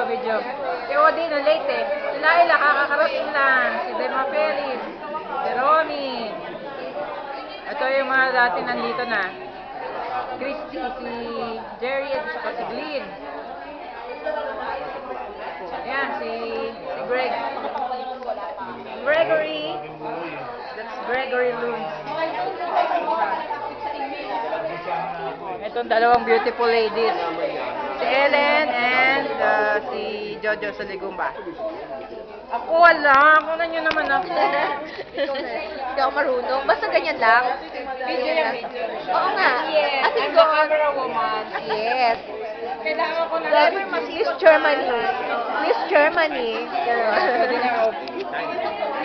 video. Si Odi na late eh. Si Laila, kakakarating lang. Si Dema Felix. Si Romy. Ito yung mga dati nandito na. Christy, si Jerry, at saka si Glenn. Ayan, si Greg. Gregory. That's Gregory Loons. Itong dalawang beautiful ladies. Si Ellen and si Jojo sa Ligumba. Ako wala. Kunan nyo naman ako. Hindi ako marunong. Basta ganyan lang. Video yan. Oo nga. Yes. As in, I'm the camera woman. yes. Kailangan ko na Miss Germany. Miss Germany. Pwede na ako.